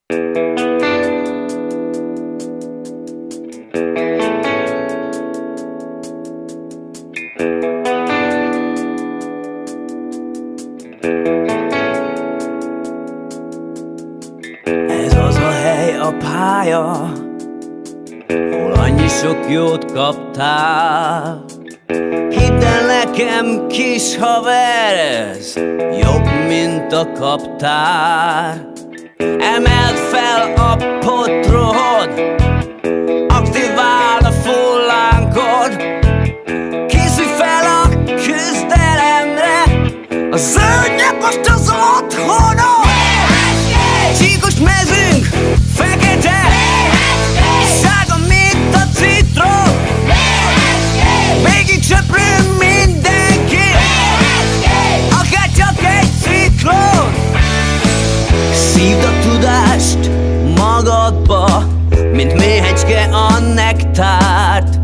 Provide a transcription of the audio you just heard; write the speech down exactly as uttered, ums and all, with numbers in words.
Ez az a hely, a pálya, hol annyi sok jót kaptál. Hidd el nekem, kis haver, ez jobb, mint a kaptár. Emeld fel a potrod, aktiváld a fullánkod, készülj fel a küzdelemre, a zöldnek most az otthonod. Csíkos mezünk, fekete, sárga, mint a citrom, végig söprő mindenki, akár csak egy ciklon. Szívd a tudást magadba, mint méhecske a nektárt.